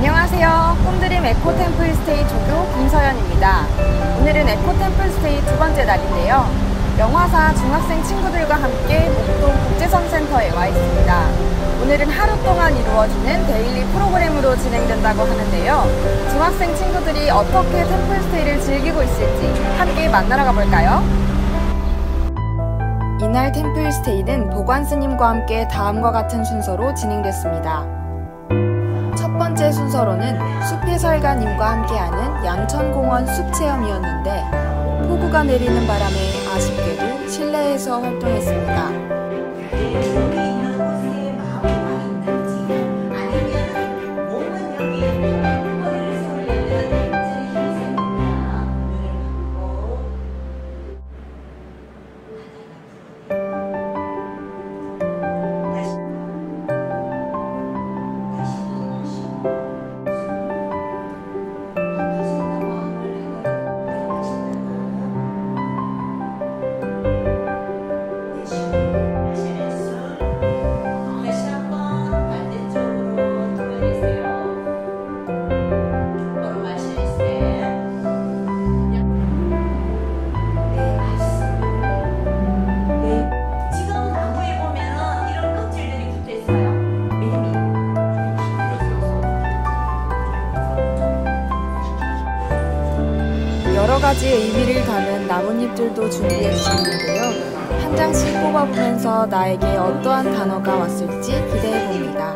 안녕하세요. 홈드림 에코템플스테이 조교 김서연입니다. 오늘은 에코템플스테이 두 번째 날인데요. 영화사 중학생 친구들과 함께 목동 국제선센터에 와 있습니다. 오늘은 하루 동안 이루어지는 데일리 프로그램으로 진행된다고 하는데요. 중학생 친구들이 어떻게 템플스테이를 즐기고 있을지 함께 만나러 가볼까요? 이날 템플스테이는 보관스님과 함께 다음과 같은 순서로 진행됐습니다. 첫 번째 순서로는 숲해설가님과 함께하는 양천공원 숲체험이었는데 폭우가 내리는 바람에 아쉽게도 실내에서 활동했습니다. 여러 가지 의미를 담은 나뭇잎들도 준비해 주셨는데요. 한 장씩 뽑아보면서 나에게 어떠한 단어가 왔을지 기대해 봅니다.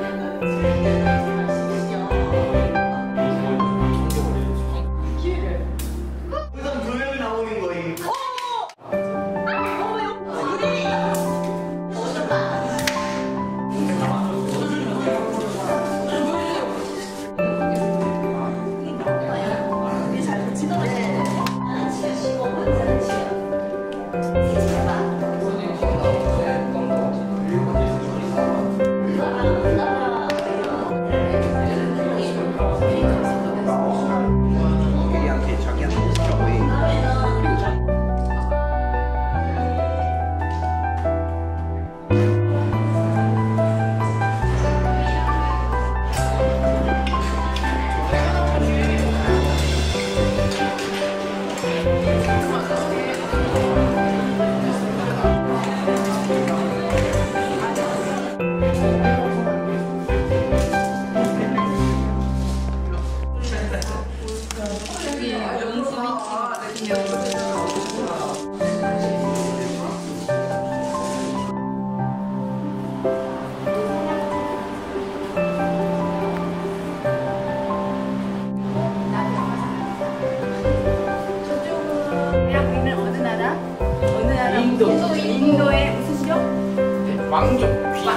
인도의 무슨 족? 왕족 귀.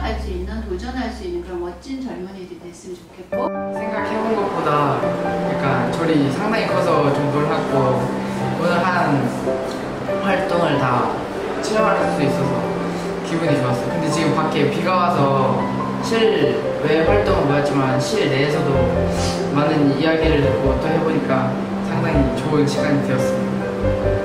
생각할 수 있는, 도전할 수 있는 그런 멋진 젊은이들이 됐으면 좋겠고, 생각해본 것보다 약간 저리 상당히 커서 좀 놀랐고 오늘 한 활동을 다 체험할 수 있어서 기분이 좋았어요. 근데 지금 밖에 비가 와서 실외 활동은 모였지만 실내에서도 많은 이야기를 듣고 또 해보니까 상당히 좋은 시간이 되었습니다.